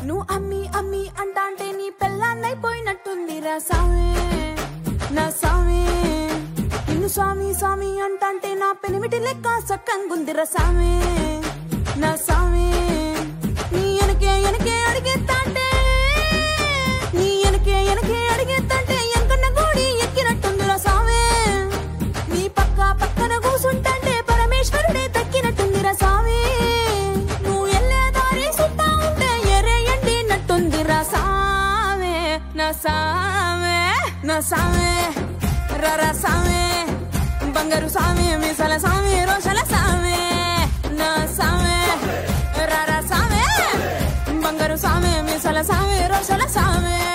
నువ్వు అమ్మి అమ్మి అంటాంటే నీ పెళ్ళాన్నైపోయినట్టుందిరా సామే నా సామే నిన్ను స్వామి స్వామి అంటాంటే నా పెనిమిటి లెక్క సక్కంగుందిరా సామే నా సామే నీ ఎనకే ఎనకే అడిగేస్తాంటే నీ ఎనకే ఎనకే అడిగేస్తాంటే ఎంకన్న గోడి ఎక్కినట్టుందిరా సామే నీ పక్క పక్కన కూసుంటాంటే పరమేశ్వరుడే తక్కినట్టుందిరా సామే నువ్వు ఎల్లే దారి సుత్తా ఉంటే ఎరే ఎండినట్టుందిరా సామే నా సామే నా సామే రర సామే బంగారు సామే మీసాల సామే రోషల సామే నా సామే రర సామే బంగారు సామే మీసాల సామే రోషల సామే